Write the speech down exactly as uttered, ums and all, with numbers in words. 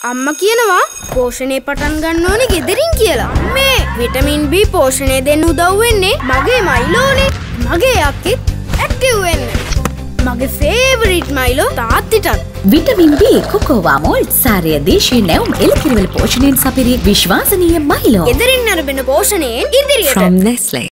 අම්මා කියනවා පෝෂණය පටන් ගන්න ඕනේ ගෙදරින් කියලා. මේ විටමින් B පෝෂණය දෙන්න උදව් වෙන්නේ මගේ මයිලෝනේ. මගේ යක්කෙත් ඇක්ටිව් වෙන්න. මගේ ෆේවරිට් මයිලෝ තාත්තිටත්. විටමින් B කොකෝවා මෝල්ට් සාරය දේශීය නැවුම් එළකිරිවල පෝෂණයෙන් සපිරි විශ්වාසනීය මයිලෝ. ගෙදරින් අරබෙන පෝෂණයෙන් ඉදිරියට. From Nestle.